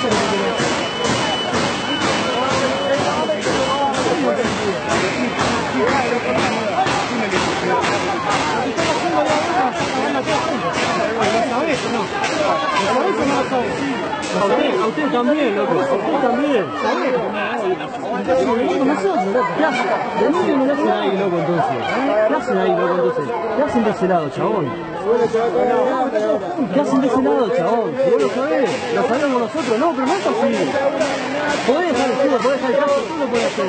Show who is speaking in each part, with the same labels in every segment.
Speaker 1: es lo que quería hacer. A usted también, loco. A usted también. Venimos nosotros, loco. ¿Qué hacen? ¿Qué hacen ahí, loco, entonces? ¿Qué hacen ahí, loco, entonces? ¿Qué hacen de ese lado, chabón? ¿Qué hacen de ese lado, chabón? Si vos lo sabés, lo sabemos nosotros. No, pero no es así. Podés dejar el fútbol, podés dejar el caso, tú lo podés hacer.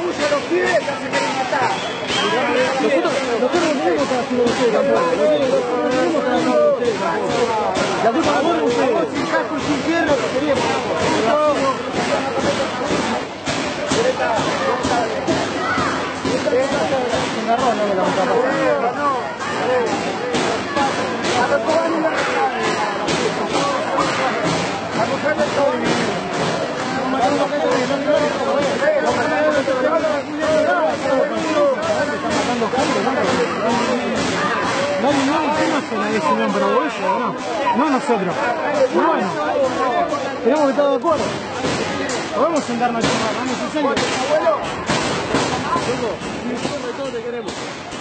Speaker 1: Nosotros no tenemos que hacer de ustedes tampoco. Nosotros no tenemos que hacer de ustedes tampoco. La culpa la ponen ustedes. Sin casco y sin fierro que queríamos. Un garrón, no me la vamos a pasar. No nosotros. Bueno, tenemos que estar de acuerdo. Podemos sentarnos a charlar, ¿no es necesario? Abuelo. Todo te queremos.